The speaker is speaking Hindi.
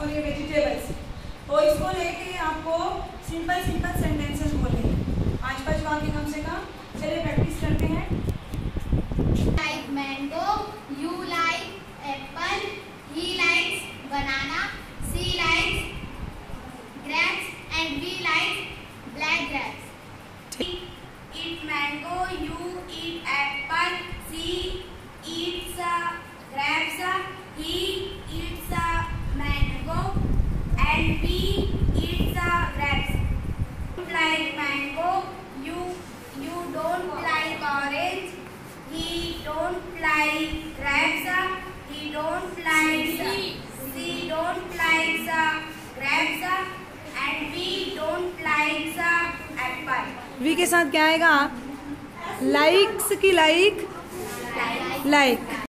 और ये वेजिटेबल्स। तो इसको लेके आपको सिंपल सिंपल सेंटेंसेस बोले 5-5 वाक्य कम से कम। चलिए प्रैक्टिस करते हैं। Like mango, you like apple, he likes banana, she likes grapes, and we like black grapes. Eat mango, you eat apple, she eats grapes, he eats mango, and we eat grapes. Like mango, you don't like orange, he don't like grapes, he don't like she don't like grapes, and we don't like apple. V के साथ क्या आएगा? लाइक्स की लाइक, लाइक।